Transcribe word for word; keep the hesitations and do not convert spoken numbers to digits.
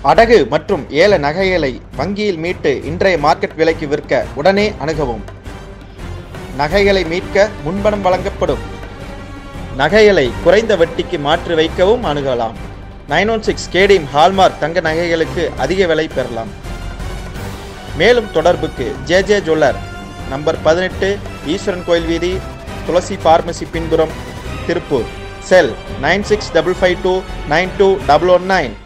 அடகு மற்றும் ஏல நகைகளை வங்கியில் மீட்டு இன்றைய மார்க்கெட் விலைக்கு விற்க உடனே அணுகவும். நகைகளை மீட்க முன்பணம் வழங்கப்படும். நகைகளை குறைந்த வட்டிக்கு மாற்றி வைக்கவும் அணுகலாம். Nine one six KDM hallmark தங்க நகைகளுக்கு அதிக விலை பெறலாம். மேலும் தொடர்புக்கு ஜே ஜே ஜுவல்லர், நம்பர் பதினெட்டு, ஈஸ்வரன் கோயில் வீதி, துளசி பார்மசி பின்புறம், Tiruppur. Cell nine six double five two nine two double one nine.